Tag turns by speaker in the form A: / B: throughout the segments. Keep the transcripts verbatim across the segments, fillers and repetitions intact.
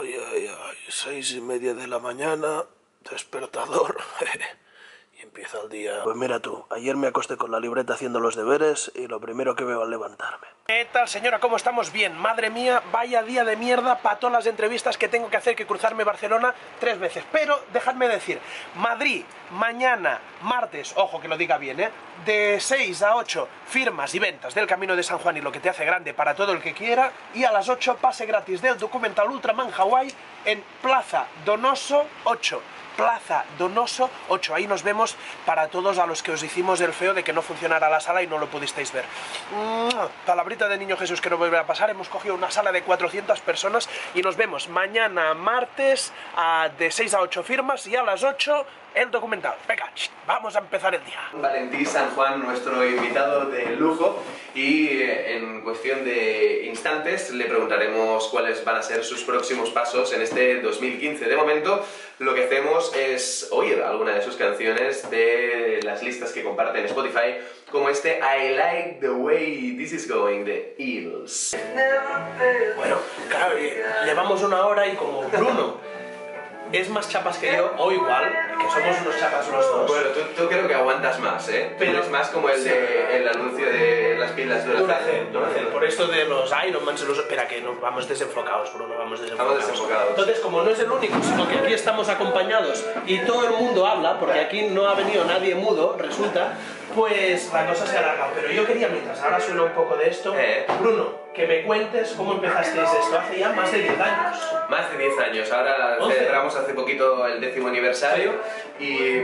A: Ay, ay, ay, seis y media de la mañana, despertador, y empieza el día. Pues mira tú, ayer me acosté con la libreta haciendo los deberes y lo primero que veo al levantarme. ¿Qué tal, señora? ¿Cómo estamos? Bien. Madre mía, vaya día de mierda para todas las entrevistas que tengo que hacer, que cruzarme Barcelona tres veces. Pero dejadme decir, Madrid, mañana, martes, ojo que lo diga bien, ¿eh? De seis a ocho, firmas y ventas del Camino de San Juan y lo que te hace grande para todo el que quiera. Y a las ocho, pase gratis del documental Ultraman Hawaii en Plaza Donoso ocho. Plaza Donoso ocho, ahí nos vemos para todos a los que os hicimos el feo de que no funcionara la sala y no lo pudisteis ver. Palabrita de niño Jesús que no volverá a pasar, hemos cogido una sala de cuatrocientas personas y nos vemos mañana martes a, de seis a ocho firmas y a las ocho el documental. Venga, vamos a empezar el día.
B: Valentí San Juan, nuestro invitado de lujo, y en cuestión de instantes le preguntaremos cuáles van a ser sus próximos pasos en este dos mil quince. De momento, lo que hacemos es oír alguna de sus canciones de las listas que comparte en Spotify, como este I Like the Way This Is Going de Eels.
A: Bueno, claro, llevamos una hora y como Bruno es más chapas que yo, o igual, que somos unos chapas los dos.
B: Bueno, tú, tú creo que aguantas más, ¿eh?
A: Pero
B: es más como el, de, el anuncio de las pilas de
A: Duracell, Duracell, por esto de los Ironman, los... Espera, que nos vamos desenfocados, Bruno, vamos desenfocados.
B: Vamos desenfocados.
A: Entonces, como no es el único, sino que aquí estamos acompañados y todo el mundo habla, porque aquí no ha venido nadie mudo, resulta, pues la cosa se ha alargado. Pero yo quería, mientras ahora suena un poco de esto,
B: eh.
A: Bruno, que me cuentes cómo empezasteis esto hace ya más de diez años.
B: Más de diez años, ahora celebramos hace poquito el décimo aniversario y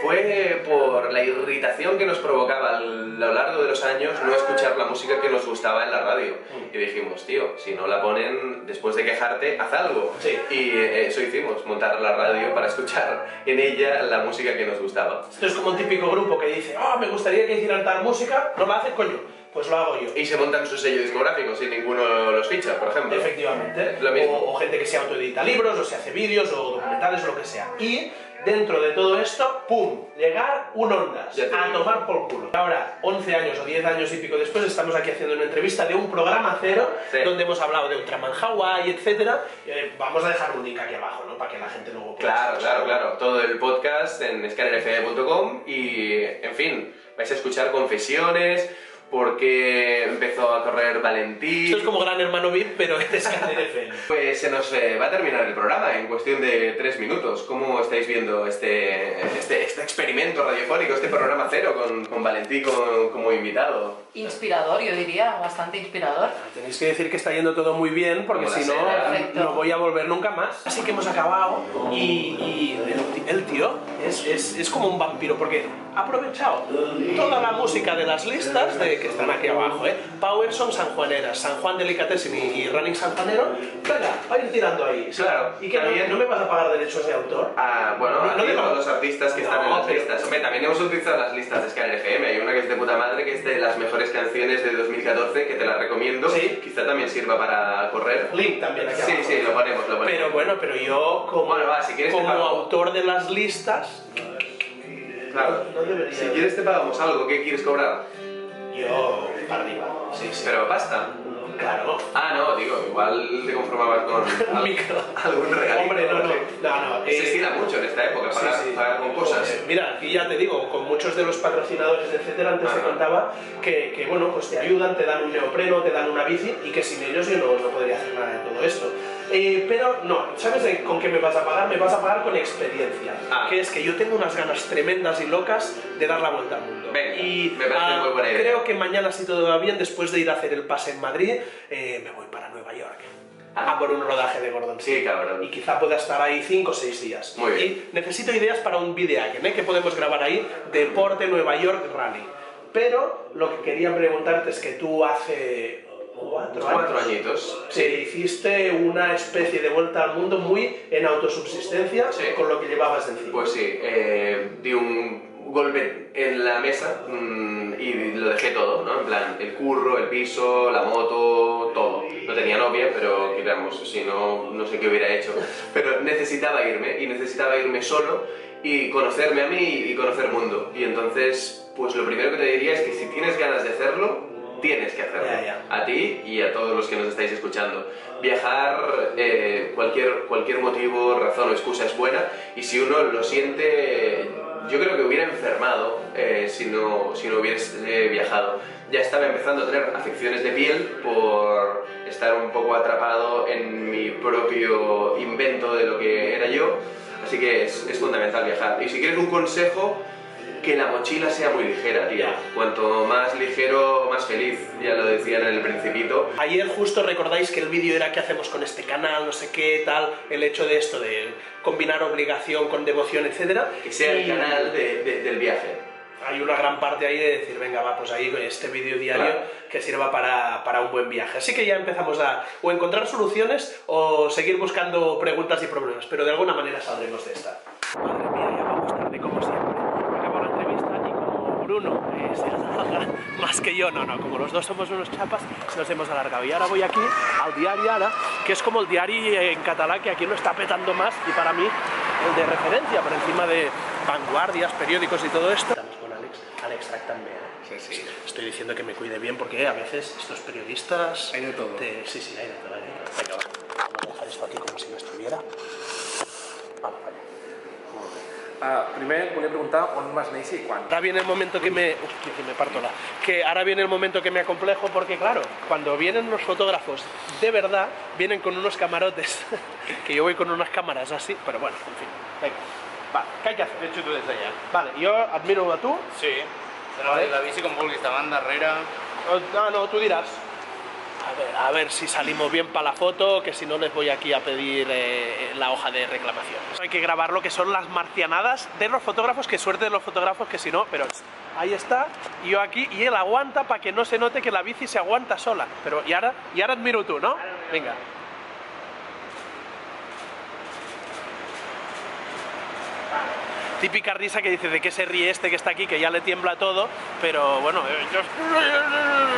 B: fue por la irritación que nos provocaba a lo largo de los años no escuchar la música que nos gustaba en la radio. Y dijimos, tío, si no la ponen después de quejarte, haz algo.
A: Sí.
B: Y eso hicimos, montar la radio para escuchar en ella la música que nos gustaba.
A: Esto es como un típico grupo que dice, ah, oh, me gustaría que hicieran tal música, no la hacen, coño. Pues lo hago yo.
B: Y se montan su sello discográfico si ninguno los ficha, por ejemplo.
A: Efectivamente.
B: Lo mismo.
A: O, o gente que se autoedita libros, o se hace vídeos, o documentales, o lo que sea. Y dentro de todo esto, ¡pum! Llegar un Ondas. A
B: digo.
A: tomar por culo. Ahora, once años o diez años y pico después, estamos aquí haciendo una entrevista de un programa cero, sí, donde hemos hablado de Ultraman Hawaii, etcétera. Eh, vamos a dejar un link aquí abajo, ¿no? Para que la gente luego pueda...
B: Claro, claro, claro. Todo el podcast en scanner f m punto com y, en fin, vais a escuchar confesiones, porque empezó a correr Valentí.
A: Esto es como Gran Hermano V I P, pero es Scanner F M.
B: Pues se nos eh, va a terminar el programa en cuestión de tres minutos. ¿Cómo estáis viendo este, este, este experimento radiofónico, este programa cero con, con Valentí como, como invitado?
C: Inspirador, yo diría, bastante inspirador.
A: Tenéis que decir que está yendo todo muy bien, porque si no,
C: Perfecto.
A: no voy a volver nunca más. Así que hemos acabado y, y el, el tío es, es, es como un vampiro, porque ha aprovechado toda la música de las listas de, que están aquí abajo, ¿eh? Power Song sanjuaneras, San Juan Delicatessen y, y Running Sanjuanero. Venga, va a ir tirando ahí.
B: Claro.
A: ¿Y que no, no me vas a pagar derechos de autor?
B: Ah, bueno,
A: no, no
B: digo,
A: no,
B: los artistas que
A: no,
B: están en las
A: pero...
B: listas. Hombre, también hemos utilizado las listas de Scanner F M. Hay una que es de puta madre, que es de las mejores canciones de dos mil catorce, que te la recomiendo.
A: Sí.
B: Quizá también sirva para correr.
A: Link también aquí
B: Sí,
A: abajo.
B: sí, lo ponemos, lo ponemos.
A: Pero bueno, pero yo como,
B: bueno, va, si quieres
A: como
B: te pago.
A: autor de las listas...
B: Claro.
A: No debería.
B: Si quieres te pagamos algo. ¿Qué quieres cobrar?
A: Yo, para arriba, sí, sí.
B: Pero pasta.
A: Claro.
B: Ah, no, digo, igual te conformabas con
A: Un micro.
B: algún regalito.
A: Hombre, no, no, no, no.
B: Se
A: eh,
B: estila mucho en esta época, pagar,
A: sí, sí.
B: pagar con cosas.
A: Eh, mira, aquí ya te digo, con muchos de los patrocinadores, etcétera, antes
B: Ajá.
A: te contaba que, que, bueno, pues te ayudan, te dan un neopreno, te dan una bici, y que sin ellos yo no, no podría hacer nada de todo esto. Eh, pero no, ¿sabes de con qué me vas a pagar? Me vas a pagar con experiencia.
B: Ah.
A: Que es que yo tengo unas ganas tremendas y locas de dar la vuelta al mundo.
B: Venga,
A: y
B: me parece
A: ah,
B: muy buena idea.
A: creo que mañana, si todo va bien, después de ir a hacer el pase en Madrid, eh, me voy para Nueva York.
B: Ah.
A: A por un rodaje de Gordon.
B: Sí, cabrón.
A: Y quizá pueda estar ahí cinco o seis días.
B: Muy bien.
A: Y necesito ideas para un videojuego, ¿eh? Que podemos grabar ahí, Deporte Nueva York Rally. Pero lo que quería preguntarte es que tú hace cuatro años...
B: Cuatro añitos.
A: Sí, hiciste una especie de vuelta al mundo muy en autosubsistencia,
B: Sí.
A: con lo que llevabas de encima.
B: Pues sí, eh, di un golpe en la mesa mmm, y lo dejé todo, ¿no? En plan, el curro, el piso, la moto, todo. No tenía novia, pero digamos, si no, no sé qué hubiera hecho. Pero necesitaba irme, y necesitaba irme solo y conocerme a mí y conocer el mundo. Y entonces, pues lo primero que te diría es que si tienes ganas de hacerlo, tienes que hacerlo,
A: Ya, ya.
B: a ti y a todos los que nos estáis escuchando. Viajar, eh, cualquier, cualquier motivo, razón o excusa es buena, y si uno lo siente, yo creo que hubiera enfermado eh, si, no, si no hubiese viajado. Ya estaba empezando a tener afecciones de piel por estar un poco atrapado en mi propio invento de lo que era yo, así que es, es fundamental viajar. Y si quieres un consejo, que la mochila sea muy ligera, tío. Cuanto más ligero, más feliz, ya lo decían en el Principito.
A: Ayer justo recordáis que el vídeo era qué hacemos con este canal, no sé qué, tal, el hecho de esto, de combinar obligación con devoción, etcétera.
B: Que sea el
A: Y
B: canal de, de, del viaje.
A: hay una gran parte ahí de decir, venga, va, pues ahí este vídeo diario,
B: Claro,
A: que sirva para, para un buen viaje. Así que ya empezamos a o encontrar soluciones o seguir buscando preguntas y problemas, pero de alguna manera saldremos de esta. Madre mía, ya vamos tarde como siempre. Acabo la entrevista y como Bruno eh, se alarga más que yo, no, no, como los dos somos unos chapas, nos hemos alargado. Y ahora voy aquí al diari Ara, que es como el diari en catalán, que aquí lo está petando más, y para mí el de referencia, por encima de vanguardias, periódicos y todo esto. Estamos con Alex, Alex Track también.
D: Sí, sí.
A: Estoy diciendo que me cuide bien porque a veces estos periodistas...
D: Hay de todo.
A: te- Sí, sí, hay de todo, hay de todo. Venga, va. Vamos a dejar esto aquí como si no estuviera. Vamos, vaya.
D: Uh, primer volia preguntar on vas néixer i quan.
A: Ahora viene el momento que me... Uf, que, que me parto la... Que ahora viene el momento que me acomplejo porque, claro, cuando vienen los fotógrafos de verdad, vienen con unos camarotes, que yo voy con unas cámaras así, pero bueno, en fin. Venga, va, ¿qué hay que hacer?
E: De hecho, tu des d'allà.
A: Vale, yo admiro a tú.
E: Sí.
A: Vale.
E: La bici com vulguis, davant, darrere...
A: Ah, no, tú dirás. A ver, a ver si salimos bien para la foto, que si no les voy aquí a pedir eh, la hoja de reclamaciones. Hay que grabar lo que son las marcianadas de los fotógrafos, que suerte de los fotógrafos que si no, pero ahí está, y yo aquí, y él aguanta para que no se note que la bici se aguanta sola. Pero y ahora, y ahora admiro tú, ¿no? Venga. Típica risa que dice de qué se ríe este que está aquí, que ya le tiembla todo, pero bueno, eh, yo...